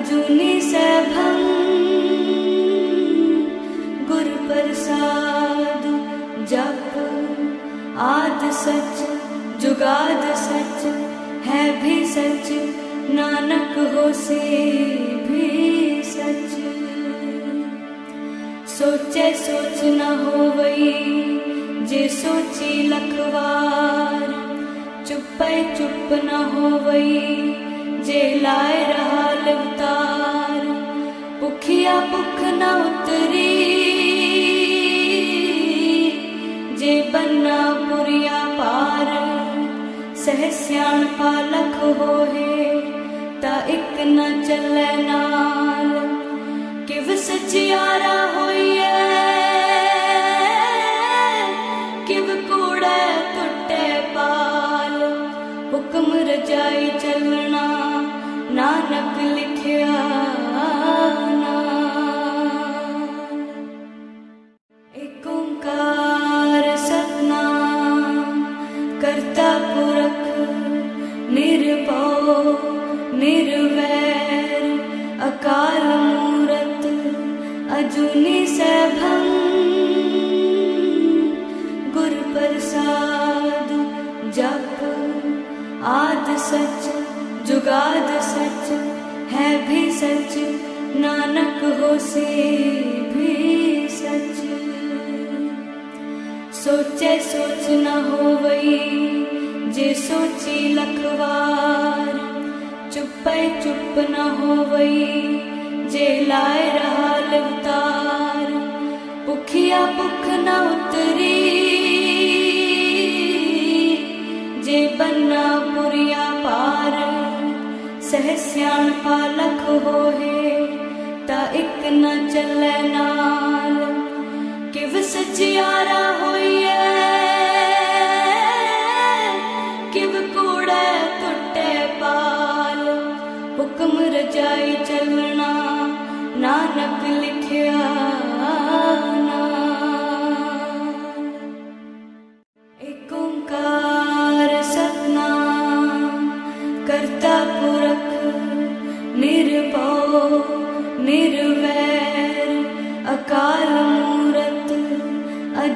अजूनी सैभं गुर प्रसाद जप आद सच जुगाद सच है भी सच नानक होसे भी सच। सोचे सोच न होवई जे सोची लखवार चुप्पे चुप न होवई जे लाए रहा अवतार। भुखिया भुख न उतरी जे बन्ना पुरिया पार। सहस्याण पालक होहे ता इक न चले नाल। किव सचियारा होइए किव कूड़े टुटे पाल। हुक्म रजाई चलना नानक लिखिया एक ओंकार सतनाम करता पुरख निर्भव निर्वैर अकाल मूरत अजूनी सैभं गुर प्रसाद जप आद सच जुगाद सच है भी सच नानक होसे भी सच। सोचे सोच न होवई जे सोची लखवार। चुप्पे चुप न होवई जे लाए रहा अवतार। भुखिया भुख न उतरी जे बन्ना पुरिया पार। सहस्याण पालक होहे ता इक न चले नाल। किव सचियारा होइए किव कूड़े टुटे पाल। हुक्म रजाई चलना नानक लिखिया एक ओंकार सतनाम करता पुरख निर्भव निर्वैर